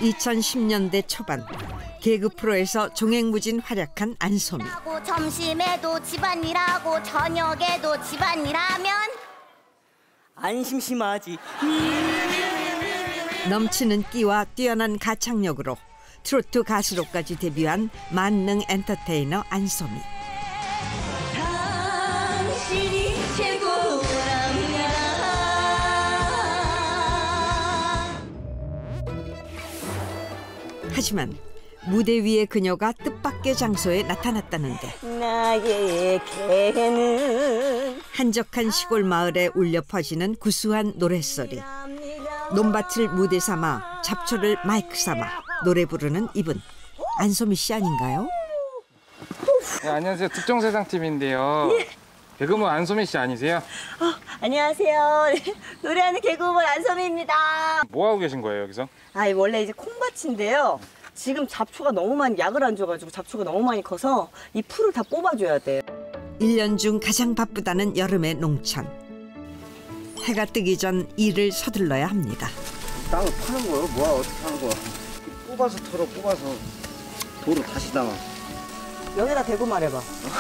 2010년대 초반 개그 프로에서 종횡무진 활약한 안소미. 점심에도 집안일하고 저녁에도 집안일하면 안 심심하지. 넘치는 끼와 뛰어난 가창력으로 트로트 가수로까지 데뷔한 만능 엔터테이너 안소미. 당신이 최고랍니다. 하지만 무대 위의 그녀가 뜻밖의 장소에 나타났다는데 나의 개는 한적한 시골 마을에 울려 퍼지는 구수한 노랫소리. 논밭을 무대 삼아 잡초를 마이크 삼아 노래 부르는 이분 안소미 씨 아닌가요? 네, 안녕하세요. 특종세상TV인데요. 개그우먼 안소미 씨 아니세요? 안녕하세요. 노래하는 개그우먼 안소미입니다. 뭐 하고 계신 거예요 여기서? 원래 이제 콩밭인데요. 지금 잡초가 너무 많이 약을 안 줘가지고 잡초가 너무 많이 커서 이 풀을 다 뽑아줘야 돼요. 1년 중 가장 바쁘다는 여름의 농촌. 해가 뜨기 전 일을 서둘러야 합니다. 땅을 파는 거요? 뭐야 어떻게 하는 거야? 뽑아서 털어 뽑아서 도로 다시 담아. 여기다 대고 말해봐.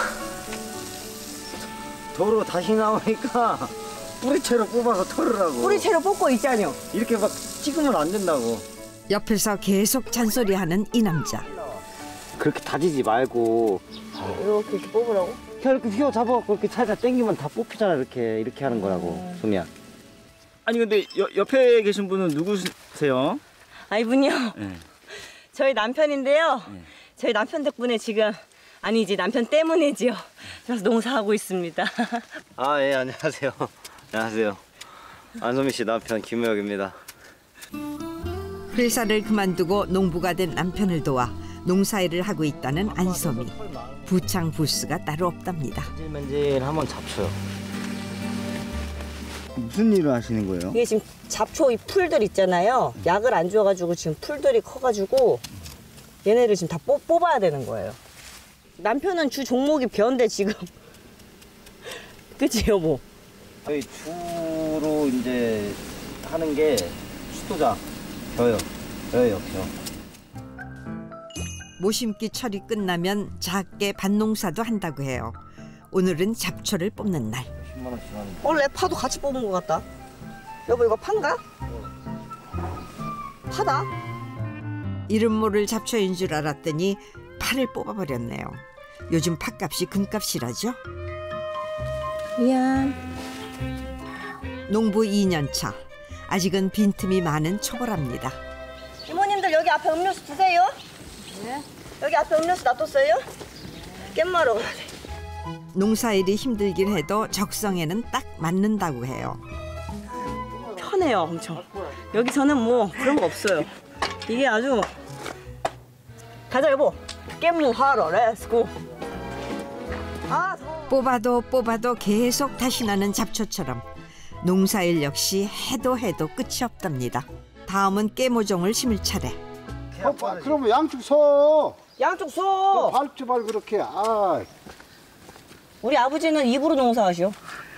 도로 다시 나오니까 뿌리채로 뽑아서 털으라고. 뿌리채로 뽑고 있잖요. 이렇게 막 찍으면 안 된다고. 옆에서 계속 잔소리하는 이 남자. 그렇게 다지지 말고 이렇게 뽑으라고? 그냥 이렇게 휘어 잡아갖고 이렇게 살살 당기면 다 뽑히잖아. 이렇게 하는 거라고. 소미야. 아니 근데 옆에 계신 분은 누구세요? 이분요? 네. 저희 남편인데요. 네. 저희 남편 덕분에 지금 아니지 남편 때문이지요. 그래서 농사하고 있습니다. 예 안녕하세요. 안녕하세요. 안소미 씨 남편 김우혁입니다. 회사를 그만두고 농부가 된 남편을 도와 농사일을 하고 있다는 안소미. 부창부수가 따로 없답니다. 맨질맨질 한번 잡초요. 무슨 일을 하시는 거예요? 이게 지금 잡초 이 풀들 있잖아요. 약을 안 줘가지고 지금 풀들이 커가지고 얘네를 지금 다 뽑아야 되는 거예요. 남편은 주 종목이 벼인데 지금 그치 여보? 저희 주로 이제 하는 게 수도자 벼요. 벼요. 모심기 철이 끝나면 작게 밭농사도 한다고 해요. 오늘은 잡초를 뽑는 날. 10만 원씩 하는. 원래 파도 같이 뽑은 것 같다. 여보 이거 판가? 파다? 이름 모를 잡초인 줄 알았더니 파를 뽑아버렸네요. 요즘 팥값이 금값이라죠. 미안. 농부 2년 차. 아직은 빈틈이 많은 초보랍니다. 이모님들 여기 앞에 음료수 드세요. 네. 여기 앞에 음료수 놔뒀어요? 깻 마러 가야 돼. 농사일이 힘들긴 해도 적성에는 딱 맞는다고 해요. 편해요 엄청. 여기서는 뭐 그런 거 없어요. 이게 아주 가자 여보. 깻무 하러 렛츠고. 뽑아도 계속 다시 나는 잡초처럼 농사일 역시 해도 끝이 없답니다. 다음은 깨모종을 심을 차례. 그러면 양쪽 서. 양쪽 소. 밟지 말고 그렇게. 우리 아버지는 입으로 농사하시오.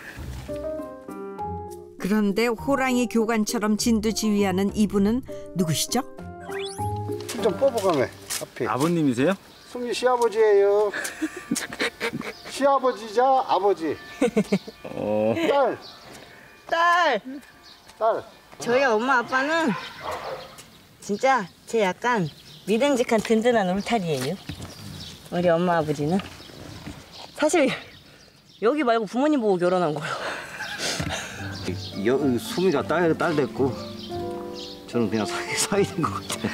그런데 호랑이 교관처럼 진두지휘하는 이분은 누구시죠? 좀 뽑아가면 앞에. 아버님이세요? 소미 시아버지예요. 시아버지자 아버지. 딸. 저희 엄마 아빠는 진짜 제 약간 믿음직한 든든한 울타리예요. 우리 엄마 아버지는 사실 여기 말고 부모님 보고 결혼한 거예요. 소미가 딸 됐고 저는 그냥 사귀는 것 같아요.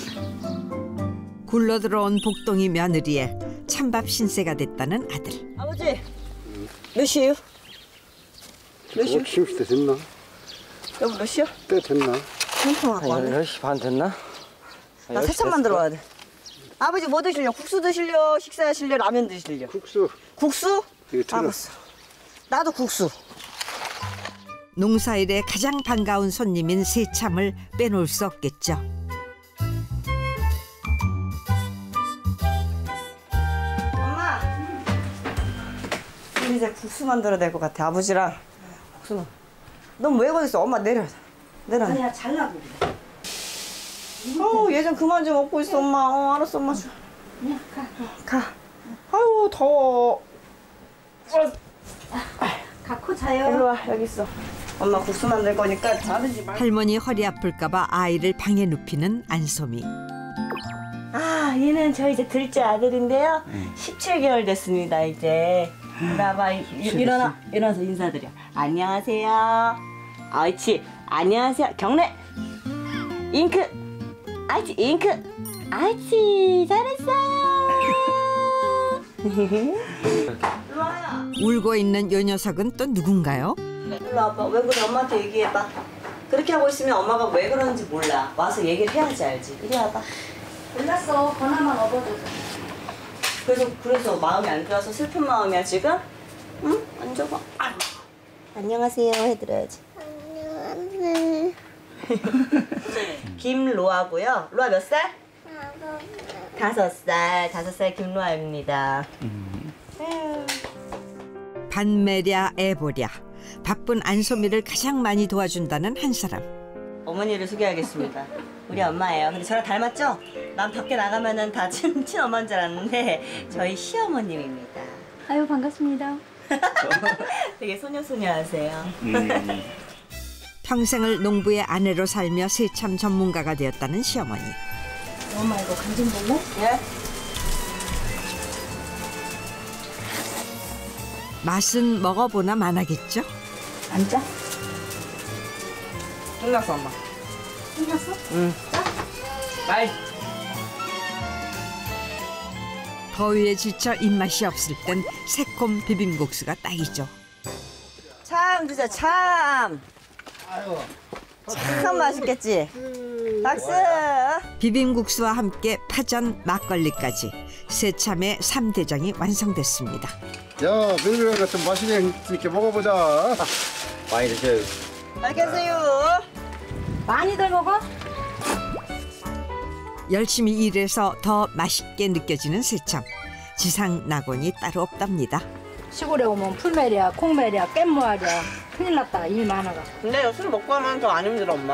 굴러들어온 복동이 며느리에 찬밥 신세가 됐다는 아들. 아버지 몇 시에요? 몇 시? 10시 됐나? 여보 몇 시야? 때 됐나? 핸드폰 갖고 왔네. 10시 반 됐나? 나 세참 만들어 와야 돼. 아버지 뭐 드실려? 국수 드실려? 식사하실려? 라면 드실려? 국수. 국수? 이거 들어. 알았어. 나도 국수. 농사일에 가장 반가운 손님인 새참을 빼놓을 수 없겠죠. 엄마. 이제 국수 만들어야 될 것 같아. 아버지랑 국수는. 넌 왜 거기 있어? 엄마 내려. 아니야 잘라고 그래. 얘 좀 그만 좀 먹고 있어 엄마. 알았어 엄마. 가. 아유 더워. 갖고 자요. 일로 와 여기 있어. 엄마 국수 만들 거니까 자르지 말. 할머니 허리 아플까봐 아이를 방에 눕히는 안소미. 얘는 저 이제 둘째 아들인데요. 17개월 됐습니다 이제. 나봐 일어나서 인사드려. 안녕하세요. 옳지. 안녕하세요. 경례. 잉크. 아이치 잉크. 아이치 잘했어요. 일로 와요. 울고 있는 요 녀석은 또 누군가요? 일로 와봐. 왜 그래 엄마한테 얘기해봐. 그렇게 하고 있으면 엄마가 왜 그러는지 몰라. 와서 얘기를 해야지 알지. 이리 와봐. 몰랐어. 번화만 업어줘. 그래서 마음이 안 좋아서 슬픈 마음이야 지금? 응? 앉아봐. 안녕하세요 해드려야지. 안녕하세요. 김로아고요. 로아 몇 살? 5살. 5살 김로아입니다. 반매랴 애보랴. 바쁜 안소미를 가장 많이 도와준다는 한 사람. 어머니를 소개하겠습니다. 우리 엄마예요. 근데 저랑 닮았죠? 난 밖에 나가면은 다 친엄마인 줄 알았는데 저희 시어머님입니다. 아유 반갑습니다. 되게 소녀소녀하세요. 평생을 농부의 아내로 살며 새참 전문가가 되었다는 시어머니. 엄마 이거 간 좀 볼래? 예? 맛은 먹어보나 마나겠죠? 앉아. 끝났어 엄마. 끝났어? 응. 말. 더위에 지쳐 입맛이 없을 땐 새콤 비빔국수가 딱이죠. 참 드세요 참. 참 맛있겠지? 박수. 비빔국수와 함께 파전, 막걸리까지 새참의 3대장이 완성됐습니다. 야, 며느리가 좀 맛있게 이렇게 먹어보자. 많이 드셔요. 알겠어요. 많이들 먹어? 열심히 일해서 더 맛있게 느껴지는 새참. 지상 낙원이 따로 없답니다. 시골에 오면 풀매랴, 콩매랴, 깻모하랴 큰일 났다 일 많아가. 근데 술 먹고 하면 더 안 힘들어 엄마.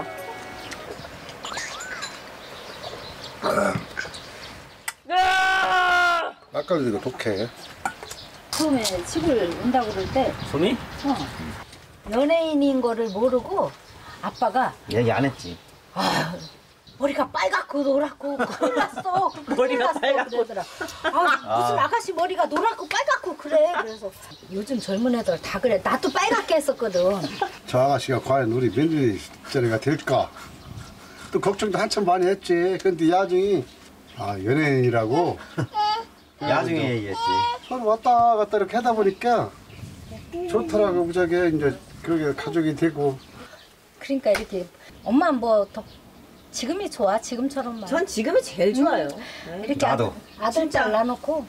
막걸리 이거 독해. 처음에 시골 온다고 그럴 때 소미? 연예인인 거를 모르고 아빠가 얘기 안 했지. 머리가 빨갛고 노랗고 큰일 났어. 머리가 빨갛고. 그러더라. 무슨 아가씨 머리가 노랗고 빨갛고 그래. 그래서 요즘 젊은 애들 다 그래. 나도 빨갛게 했었거든. 저 아가씨가 과연 우리 며느리 자리가 될까? 또 걱정도 한참 많이 했지. 근데 야중이 연예인이라고 나중에 얘기했지. 서로 왔다 갔다 이렇게 하다 보니까 좋더라고. 무지하게 이제 그게 가족이 되고. 그러니까 이렇게 엄마 뭐 더 지금이 좋아. 지금처럼 막. 전 지금이 제일 좋아요. 이렇게 나도. 아들딸 낳아놓고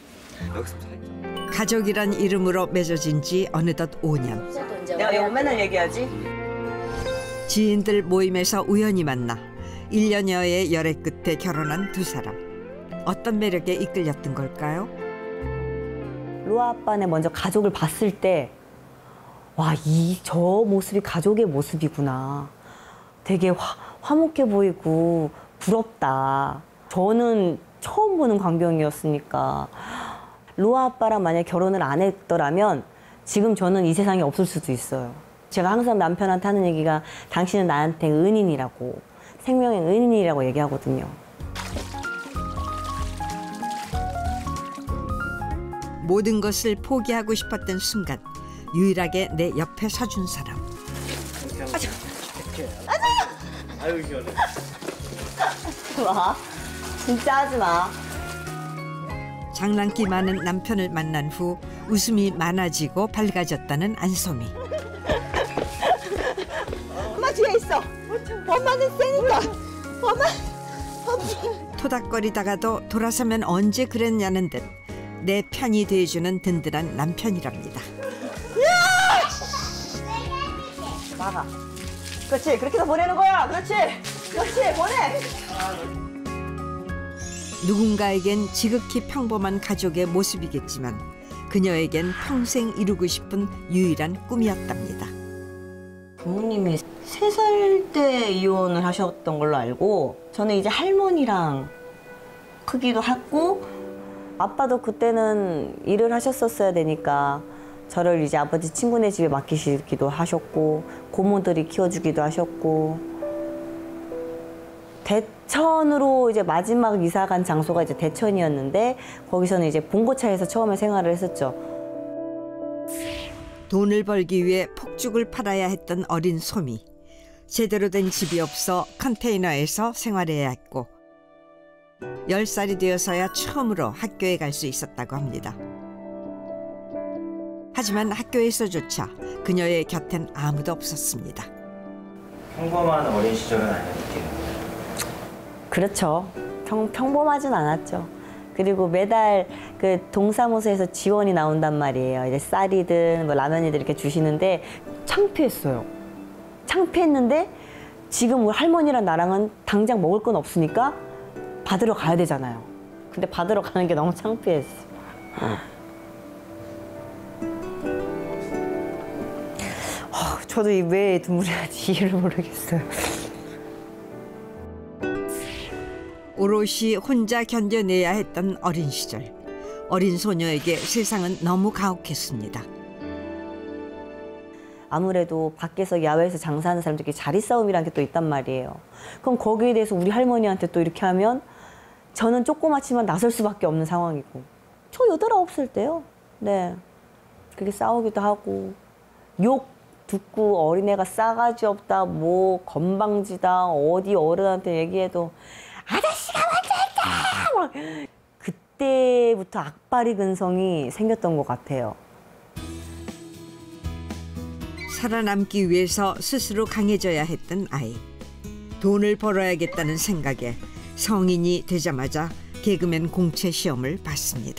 가족이란 이름으로 맺어진 지 어느덧 5년. 내가 이거 맨날 얘기하지. 지인들 모임에서 우연히 만나 1년여의 열애 끝에 결혼한 두 사람. 어떤 매력에 이끌렸던 걸까요? 로아 아빠네 먼저 가족을 봤을 때 와, 저 모습이 가족의 모습이구나. 되게 화목해 보이고 부럽다. 저는 처음 보는 광경이었으니까 로아 아빠랑 만약 결혼을 안 했더라면 지금 저는 이 세상에 없을 수도 있어요. 제가 항상 남편한테 하는 얘기가 당신은 나한테 은인이라고, 생명의 은인이라고 얘기하거든요. 모든 것을 포기하고 싶었던 순간 유일하게 내 옆에 서준 사람. 아유 시원해. 와, 진짜 하지 마. 장난기 많은 남편을 만난 후 웃음이 많아지고 밝아졌다는 안소미. 엄마 뒤에 있어. 엄마는 세니까. 엄마. 토닥거리다가도 돌아서면 언제 그랬냐는 듯 내 편이 돼주는 든든한 남편이랍니다. 막아. 그렇지, 그렇게 해서 보내는 거야. 그렇지, 그렇지, 보내. 누군가에겐 지극히 평범한 가족의 모습이겠지만 그녀에겐 평생 이루고 싶은 유일한 꿈이었답니다. 부모님이 3살 때 이혼을 하셨던 걸로 알고 저는 이제 할머니랑 크기도 했고 아빠도 그때는 일을 하셨었어야 되니까 저를 이제 아버지 친구네 집에 맡기시기도 하셨고 고모들이 키워주기도 하셨고 대천으로 이제 마지막 이사 간 장소가 이제 대천이었는데 거기서는 이제 봉고차에서 처음에 생활을 했었죠. 돈을 벌기 위해 폭죽을 팔아야 했던 어린 소미. 제대로 된 집이 없어 컨테이너에서 생활해야 했고 10살이 되어서야 처음으로 학교에 갈 수 있었다고 합니다. 하지만 학교에서조차 그녀의 곁엔 아무도 없었습니다. 평범한 어린 시절은 아니었겠네요. 그렇죠. 평범하진 않았죠. 그리고 매달 그 동사무소에서 지원이 나온단 말이에요. 이제 쌀이든 뭐 라면이든 이렇게 주시는데 창피했어요. 창피했는데 지금 우리 할머니랑 나랑은 당장 먹을 건 없으니까 받으러 가야 되잖아요. 근데 받으러 가는 게 너무 창피했어. 저도 왜 눈물이 나지 이유를 모르겠어요. 오롯이 혼자 견뎌내야 했던 어린 시절. 어린 소녀에게 세상은 너무 가혹했습니다. 아무래도 밖에서 야외에서 장사하는 사람들끼리 자리싸움이라는 게 또 있단 말이에요. 그럼 거기에 대해서 우리 할머니한테 또 이렇게 하면 저는 조그맣지만 나설 수밖에 없는 상황이고 저 8, 9살 때요. 네, 그렇게 싸우기도 하고 욕 듣고 어린애가 싸가지 없다 뭐 건방지다 어디 어른한테 얘기해도 아저씨가 먼저 했다. 그때부터 악바리 근성이 생겼던 것 같아요. 살아남기 위해서 스스로 강해져야 했던 아이. 돈을 벌어야겠다는 생각에 성인이 되자마자 개그맨 공채 시험을 봤습니다.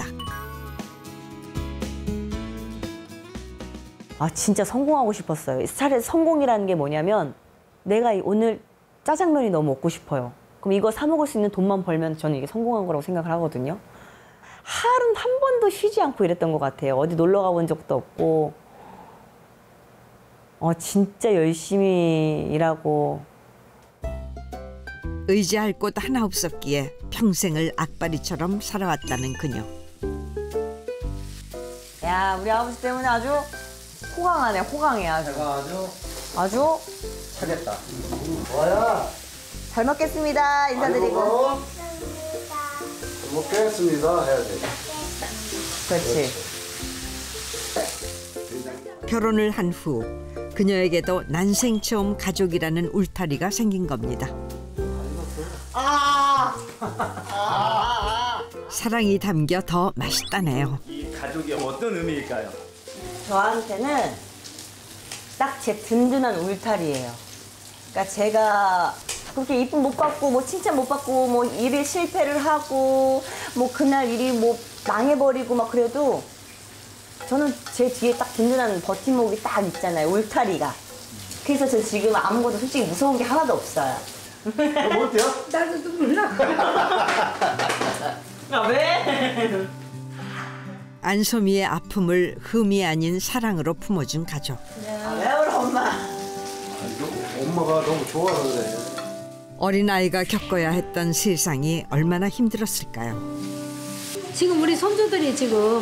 아 진짜 성공하고 싶었어요. 차라리 성공이라는 게 뭐냐면 내가 오늘 짜장면이 너무 먹고 싶어요. 그럼 이거 사 먹을 수 있는 돈만 벌면 저는 이게 성공한 거라고 생각을 하거든요. 하루는 한 번도 쉬지 않고 이랬던 것 같아요. 어디 놀러 가본 적도 없고 진짜 열심히 일하고 의지할 곳 하나 없었기에 평생을 악바리처럼 살아왔다는 그녀. 야 우리 아버지 때문에 아주 호강하네. 호강해 아주. 내가 아주 차겠다. 뭐야? 잘 먹겠습니다. 인사드리고. 먹겠습니다. 해야 돼. 그렇지. 결혼을 한 후 그녀에게도 난생 처음 가족이라는 울타리가 생긴 겁니다. 사랑이 담겨 더 맛있다네요. 이 가족이 어떤 의미일까요? 저한테는 딱 제 든든한 울타리예요. 그러니까 제가 그렇게 이쁨 못 받고 뭐 칭찬 못 받고 뭐 일에 실패를 하고 뭐 그날 일이 뭐 망해버리고 막 그래도 저는 제 뒤에 딱 든든한 버팀목이 딱 있잖아요. 울타리가. 그래서 저 지금 아무것도 솔직히 무서운 게 하나도 없어요. 뭐 어때요? 나도 눈물 나. 아 왜? 안소미의 아픔을 흠이 아닌 사랑으로 품어준 가족. 아, 왜 울어 엄마? 엄마가 너무 좋아서 그래. 어린아이가 겪어야 했던 세상이 얼마나 힘들었을까요? 지금 우리 손주들이 지금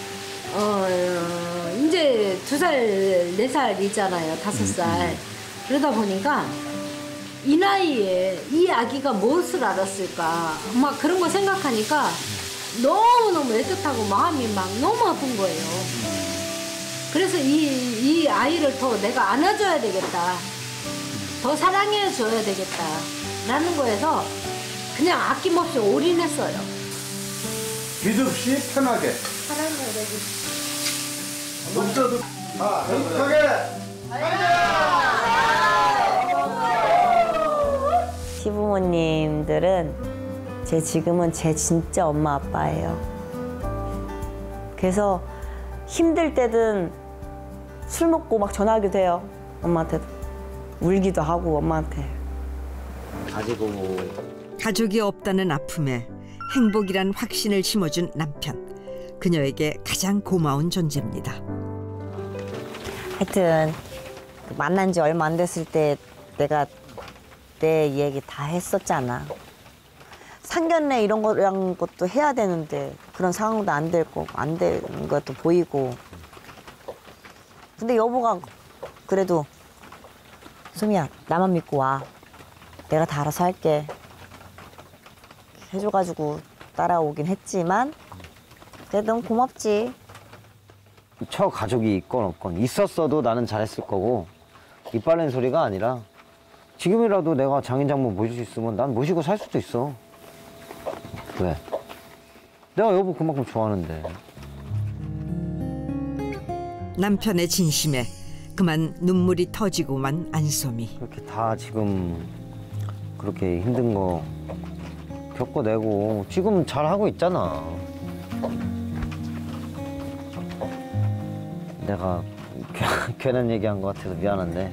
이제 2살, 4살이잖아요. 5살. 그러다 보니까 이 나이에 이 아기가 무엇을 알았을까 막 그런 거 생각하니까 너무너무 애틋하고 마음이 막 너무 아픈 거예요. 그래서 이 아이를 더 내가 안아줘야 되겠다. 더 사랑해줘야 되겠다. 라는 거에서 그냥 아낌없이 올인했어요. 빚 없이 편하게. 사랑해야 되지. 없어도 다 행복하게. 시부모님들은 지금은 제 진짜 엄마 아빠예요. 그래서 힘들 때든 술 먹고 막 전화하기도 해요. 엄마한테도. 울기도 하고 엄마한테. 가지고 가족이 없다는 아픔에 행복이란 확신을 심어준 남편. 그녀에게 가장 고마운 존재입니다. 하여튼 만난 지 얼마 안 됐을 때 내가 내 얘기 다 했었잖아. 상견례 이런 것도 해야 되는데 그런 상황도 안 될 거고 안 되는 것도 보이고. 근데 여보가 그래도 소미야 나만 믿고 와. 내가 다 알아서 할게. 해줘가지고 따라오긴 했지만 그래도 너무 고맙지. 처 가족이 있건 없건 있었어도 나는 잘했을 거고 이빨 낸 소리가 아니라 지금이라도 내가 장인 장모 모실 수 있으면 난 모시고 살 수도 있어. 왜? 내가 여보 그만큼 좋아하는데. 남편의 진심에 그만 눈물이 터지고만 안소미. 그렇게 다 지금 그렇게 힘든 거 겪어내고 지금 잘하고 있잖아. 내가 괜한 얘기한 것 같아서 미안한데.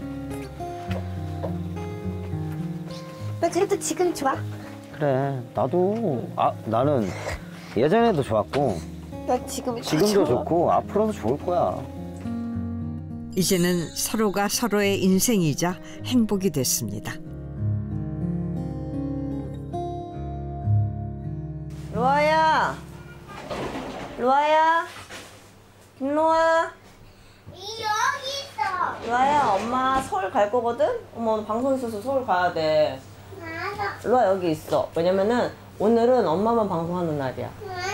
나 그래도 지금 좋아. 그래 나도 나는 예전에도 좋았고 나 지금도 좋고 앞으로도 좋을 거야. 이제는 서로가 서로의 인생이자 행복이 됐습니다. 로아야, 로아야, 김로아. 여기 있어. 로아야, 엄마 서울 갈 거거든? 엄마 오늘 방송 있어서 서울 가야 돼. 나도. 로아 여기 있어. 왜냐면은 오늘은 엄마만 방송하는 날이야.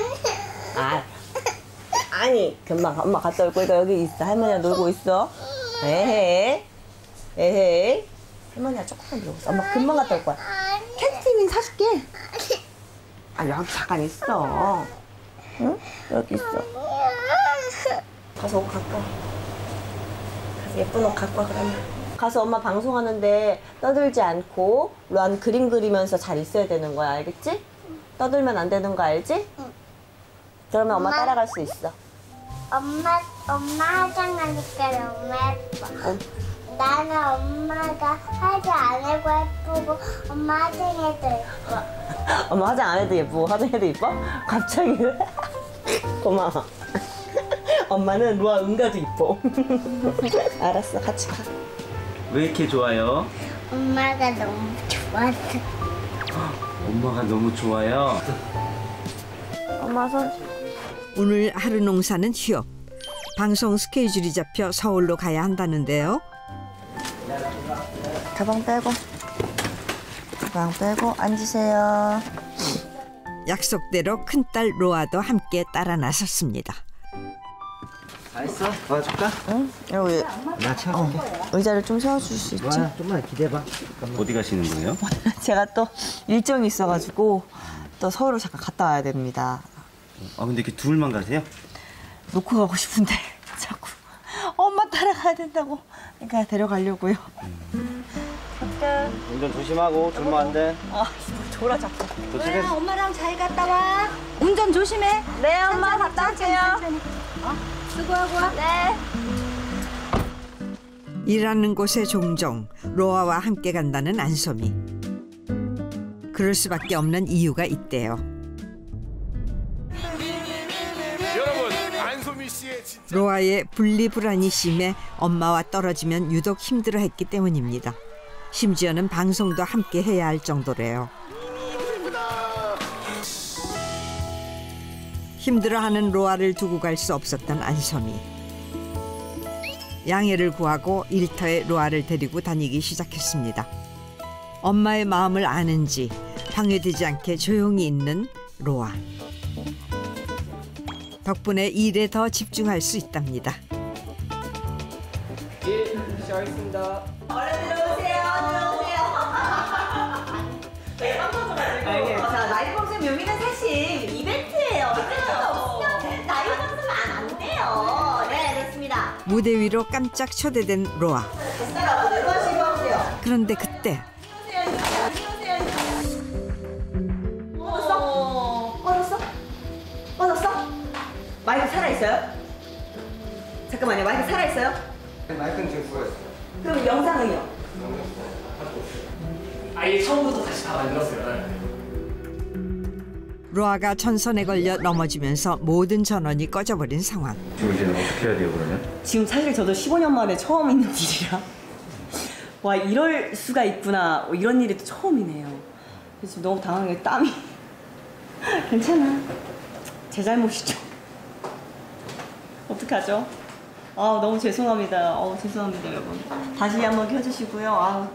아니, 금방 엄마 갔다 올 거니까 여기 있어. 할머니랑 놀고 있어. 에헤이, 에헤이. 할머니랑 조금만 놀고 있어. 엄마 금방 갔다 올 거야. 캔티빈 사줄게. 여기 잠깐 있어. 응? 여기 있어. 가서 옷 갖고 와. 가서 예쁜 옷 갖고 와, 그러면. 가서 엄마 방송하는데 떠들지 않고 로안 그림 그리면서 잘 있어야 되는 거야, 알겠지? 떠들면 안 되는 거 알지? 그러면 엄마 따라갈 수 있어. 엄마 화장하니까 너무 예뻐. 나는 엄마가 화장 안 해고 예쁘고 엄마 화장해도 예뻐. 엄마 화장 안 해도 예쁘고 화장해도 예뻐? 갑자기 왜? 고마워. 엄마는 로아 은가도 이뻐. 알았어, 같이 가. 왜 이렇게 좋아요? 엄마가 너무 좋았어. 엄마가 너무 좋아요. 엄마 손. 오늘 하루 농사는 휴업. 방송 스케줄이 잡혀 서울로 가야 한다는데요. 가방 빼고 앉으세요. 약속대로 큰딸 로아도 함께 따라 나섰습니다. 다 했어? 도와줄까? 응? 여기 나 채워줄게. 의자를 좀 세워줄 수 있지? 좋아, 좀만 기대봐. 어디 가시는 거예요? 제가 또 일정이 있어가지고 또 서울을 잠깐 갔다 와야 됩니다. 근데 이렇게 둘만 가세요? 놓고 가고 싶은데 자꾸 엄마 따라가야 된다고. 그러니까 데려가려고요. 어떡해. 운전 조심하고 졸면 안 돼. 졸아 자꾸. 도착해. 엄마랑 잘 갔다 와. 운전 조심해. 네, 엄마 갔다 올게요. 수고하고 와. 네. 일하는 곳에 종종 로아와 함께 간다는 안소미. 그럴 수밖에 없는 이유가 있대요. 여러분, 안소미 씨의 진짜 로아의 분리불안이 심해 엄마와 떨어지면 유독 힘들어했기 때문입니다. 심지어는 방송도 함께 해야 할 정도래요. 힘들어하는 로아를 두고 갈 수 없었던 안소미. 양해를 구하고 일터에 로아를 데리고 다니기 시작했습니다. 엄마의 마음을 아는지 방해되지 않게 조용히 있는 로아. 덕분에 일에 더 집중할 수 있답니다. 시작하겠습니다. 자, 라이브 방송 묘미는 사실 이벤트예요. 이벤트가 없으면 라이브 방송은 안 돼요. 네, 그렇습니다. 무대 위로 깜짝 초대된 로아. 그런데 그때 꺼졌어? 마이크 살아있어요? 잠깐만요, 마이크 살아있어요? 마이크는 지금 보였어요. 그럼 영상은요? 아예 처음부터 다시 다 만들었어요. 로아가 전선에 걸려 넘어지면서 모든 전원이 꺼져버린 상황. 지금 이제는 어떻게 해야 돼요, 그러면? 지금 사실 저도 15년 만에 처음 있는 일이라 와 이럴 수가 있구나. 이런 일이 또 처음이네요. 그래서 너무 당황해. 땀이. 괜찮아. 제 잘못이죠. 어떡하죠? 아 너무 죄송합니다. 죄송합니다 여러분. 다시 한번 켜주시고요.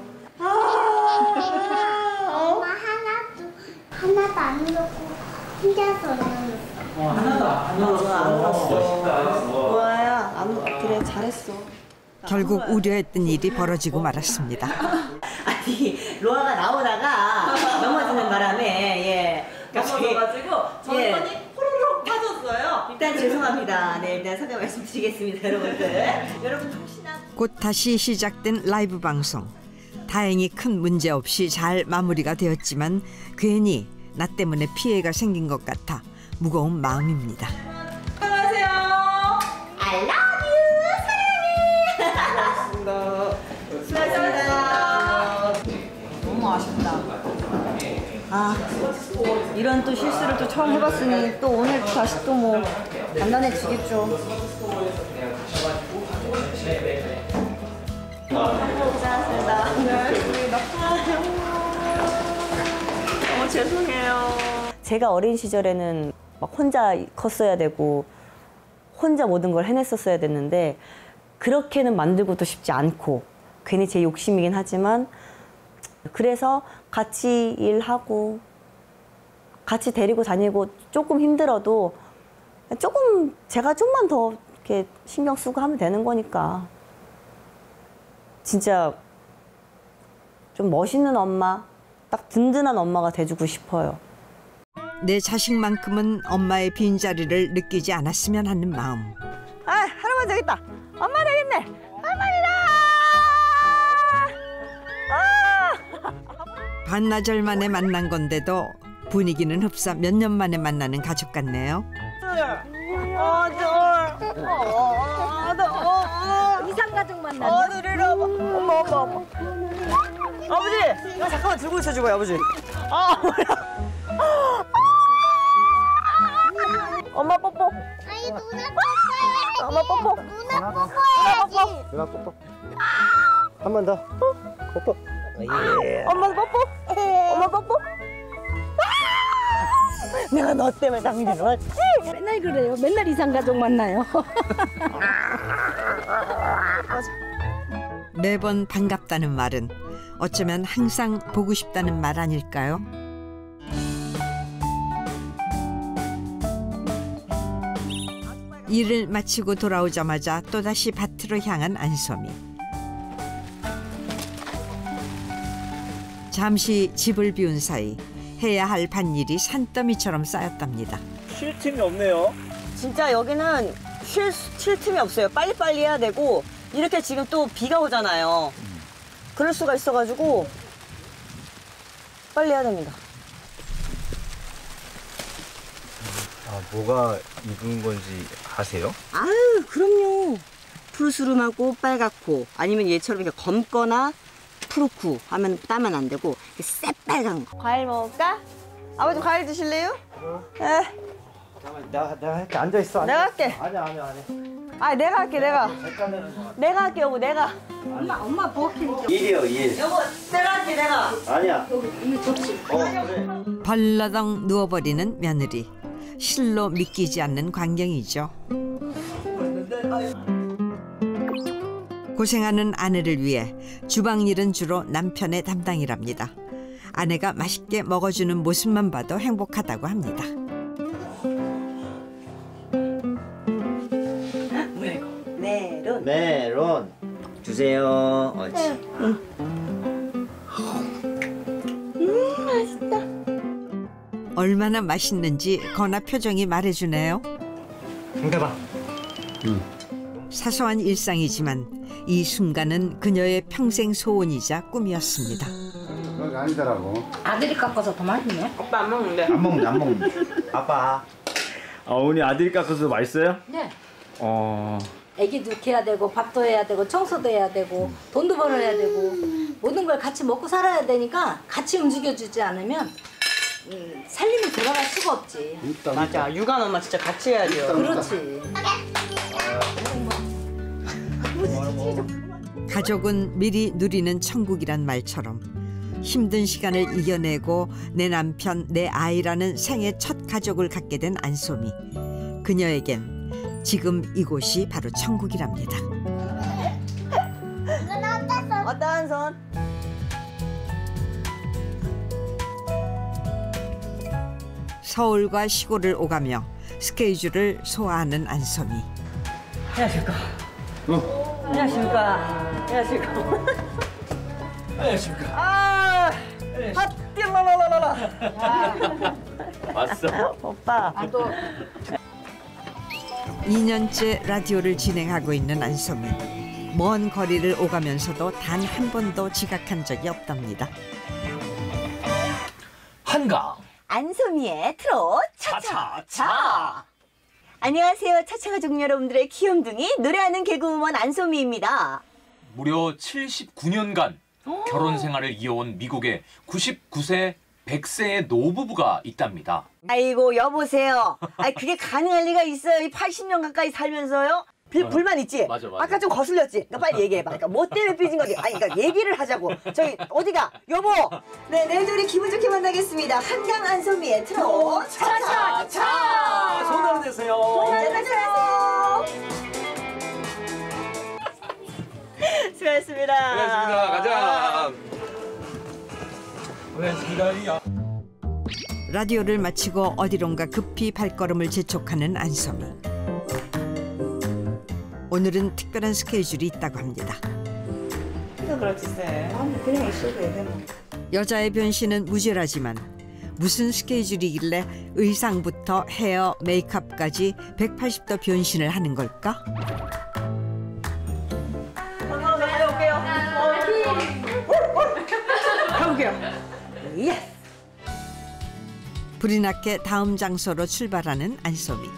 엄마 하나도 안 넣고 혼자서 넣었어. 하나도 안 울었어. 뭐야? 그래 잘했어. 결국 우려했던 일이 벌어지고 말았습니다. 아니 로아가 나오다가 넘어지는 바람에 넘어져가지고 전선이 호로록 빠졌어요. 일단 죄송합니다. 네 일단 사과 말씀드리겠습니다 여러분들. 여러분 혹시나 곧 다시 시작된 라이브 방송. 다행히 큰 문제 없이 잘 마무리가 되었지만 괜히 나 때문에 피해가 생긴 것 같아 무거운 마음입니다. 안녕하세요. I love you. 사랑해. 수고하셨습니다. 너무 아쉽다. 이런 또 실수를 또 처음 해봤으니 또 오늘 다시 또 뭐 단단해지겠죠. 고생하셨습니다. 너무 죄송해요. 제가 어린 시절에는 막 혼자 컸어야 되고 혼자 모든 걸 해냈었어야 됐는데 그렇게는 만들고도 싶지 않고 괜히 제 욕심이긴 하지만 그래서 같이 일하고 같이 데리고 다니고 조금 힘들어도 조금 제가 좀만 더 이렇게 신경 쓰고 하면 되는 거니까 진짜 좀 멋있는 엄마, 딱 든든한 엄마가 돼주고 싶어요. 내 자식만큼은 엄마의 빈자리를 느끼지 않았으면 하는 마음. 할아버지 여기 있다. 엄마 여기 있네. 반나절 만에 만난 건데도 분위기는 흡사 몇 년 만에 만나는 가족 같네요. 이상가족 만났네. 엄마. 아버지, 이거 잠깐만 들고 있어줘봐요, 아버지. 엄마 뽀뽀. 아니 누나 뽀뽀해야지. 엄마 뽀뽀. 누나 뽀뽀해야지. 누나 뽀뽀. 한 번 더. 뽀뽀. 엄마 뽀뽀. 엄마 뽀뽀. 내가 너 때문에 당신을 왔지. 맨날 그래요. 맨날 이상가족 만나요. 매번 반갑다는 말은 어쩌면 항상 보고 싶다는 말 아닐까요? 일을 마치고 돌아오자마자 또다시 밭으로 향한 안소미. 잠시 집을 비운 사이 해야 할 밭일이 산더미처럼 쌓였답니다. 쉴 틈이 없네요. 진짜 여기는 쉴 틈이 없어요. 빨리빨리 해야 되고 이렇게 지금 또 비가 오잖아요. 그럴 수가 있어가지고 빨리 해야 됩니다. 뭐가 익은 건지 아세요? 아유 그럼요. 푸르스름하고 빨갛고 아니면 얘처럼 이렇게 검거나 푸르쿠 하면 따면 안 되고 새빨간 거. 과일 먹을까? 아버지 과일 드실래요? 네. 잠깐만, 내가 할게. 앉아있어. 내가 할게. 아니야. 내가 할게 내가. 내가 할게 여보 내가. 엄마 버키니까. 일이요, 일. 여보 내가 할게 내가. 아니야. 이미 좋지. 그래. 벌러덩 누워버리는 며느리. 실로 믿기지 않는 광경이죠. 고생하는 아내를 위해 주방일은 주로 남편의 담당이랍니다. 아내가 맛있게 먹어주는 모습만 봐도 행복하다고 합니다. 메론. 메론 주세요. 옳지. 얼마나 맛있는지 거나 표정이 말해주네요. 힘내봐. 사소한 일상이지만 이 순간은 그녀의 평생 소원이자 꿈이었습니다. 그건 아니더라고. 아들이 깎아서 더 맛있네. 오빠 안 먹는데. 안 먹는데. 아빠. 어머니 아들이 깎아서 맛있어요? 네. 애기도 키워야 되고 밥도 해야 되고 청소도 해야 되고 돈도 벌어야 되고 모든 걸 같이 먹고 살아야 되니까 같이 움직여주지 않으면 살림이 돌아갈 수가 없지. 맞아. 육아 엄마 진짜 같이 해야 돼요. 그렇지. 가족은 미리 누리는 천국이란 말처럼 힘든 시간을 이겨내고 내 남편, 내 아이라는 생애 첫 가족을 갖게 된 안소미. 그녀에겐 지금 이곳이 바로 천국이랍니다. 이건 어땠어? 어떠한 손? 서울과 시골을 오가며 스케줄을 소화하는 안소미. 안녕하십니까. 안녕하십니까. 안녕하십니까. 안녕하십니까. 아, 핫띠라라라라. 왔어? 오빠. 2년째 라디오를 진행하고 있는 안소미. 먼 거리를 오가면서도 단 한 번도 지각한 적이 없답니다. 한강. 안소미의 트롯 차차차. 안녕하세요. 차차 가족 여러분들의 귀염둥이 노래하는 개그우먼 안소미입니다. 무려 79년간 결혼 생활을 이어온 미국의 99세 100세의 노부부가 있답니다. 아이고 여보세요. 아이 그게 가능할 리가 있어요. 이 80년 가까이 살면서요. 불만 있지? 맞아. 아까 좀 거슬렸지? 그러니까 빨리 얘기해봐. 그러니까 뭐 때문에 삐진 거지? 아니 그러니까 얘기를 하자고. 저기 어디가? 여보. 네 내일도 우리 기분 좋게 만나겠습니다. 한강 안소미의 트롯 차차차. 손으로 대세요. 안녕하세요. 수고하셨습니다. 가자. 고맙습니다. 라디오를 마치고 어디론가 급히 발걸음을 재촉하는 안소미. 오늘은 특별한 스케줄이 있다고 합니다. 그렇지 쎄. 그냥 있어도 돼. 여자의 변신은 무죄라지만 무슨 스케줄이길래 의상부터 헤어, 메이크업까지 180도 변신을 하는 걸까? 다녀올게요. 가볼게요. 예스. 불이 나게 다음 장소로 출발하는 안소미.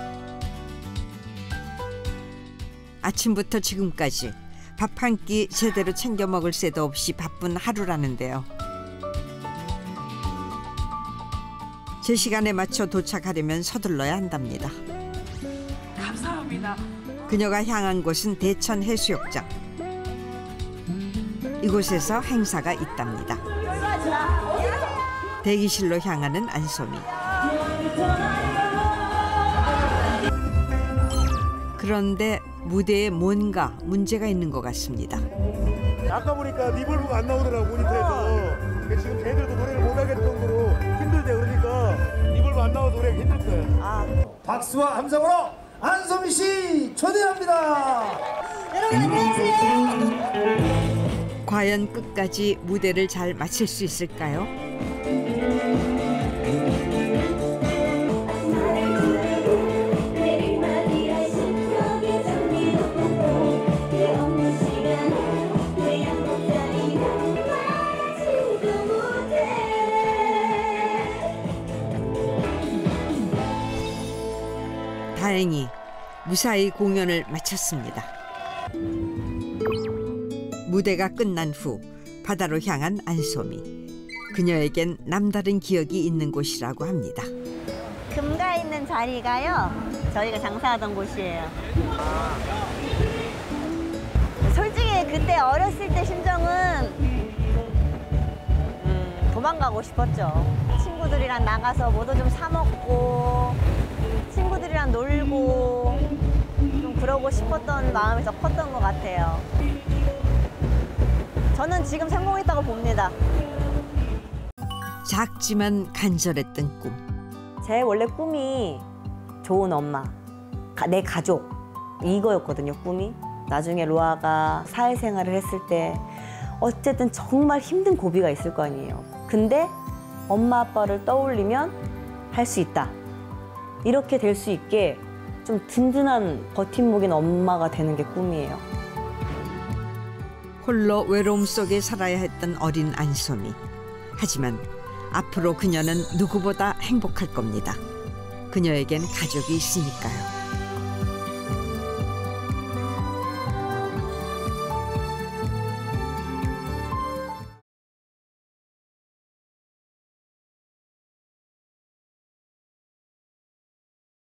아침부터 지금까지 밥 한 끼 제대로 챙겨 먹을 새도 없이 바쁜 하루라는데요. 제 시간에 맞춰 도착하려면 서둘러야 한답니다. 감사합니다. 그녀가 향한 곳은 대천 해수욕장. 이곳에서 행사가 있답니다. 대기실로 향하는 안소미. 그런데 무대에 뭔가 문제가 있는 것 같습니다. 아까 보니까 리볼브가 안 나오더라고 모니터에서. 지금 걔들도 노래를 못하겠을 정도로 힘들대. 그러니까 리볼브 안 나와서 노래가 힘들 거야. 박수와 함성으로 안소미 씨 초대합니다. 여러분 안녕하세요. 과연 끝까지 무대를 잘 마칠 수 있을까요? 다행히 무사히 공연을 마쳤습니다. 무대가 끝난 후 바다로 향한 안소미. 그녀에겐 남다른 기억이 있는 곳이라고 합니다. 금가 있는 자리가요. 저희가 장사하던 곳이에요. 솔직히 그때 어렸을 때 심정은 도망가고 싶었죠. 친구들이랑 나가서 뭐도 좀 사 먹고 친구들이랑 놀고 좀 그러고 싶었던 마음이 더 컸던 것 같아요. 저는 지금 성공했다고 봅니다. 작지만 간절했던 꿈. 제 원래 꿈이 좋은 엄마, 내 가족 이거였거든요, 꿈이. 나중에 로아가 사회생활을 했을 때 어쨌든 정말 힘든 고비가 있을 거 아니에요. 근데 엄마 아빠를 떠올리면 할 수 있다. 이렇게 될 수 있게 좀 든든한 버팀목인 엄마가 되는 게 꿈이에요. 홀로 외로움 속에 살아야 했던 어린 안소미. 하지만 앞으로 그녀는 누구보다 행복할 겁니다. 그녀에겐 가족이 있으니까요.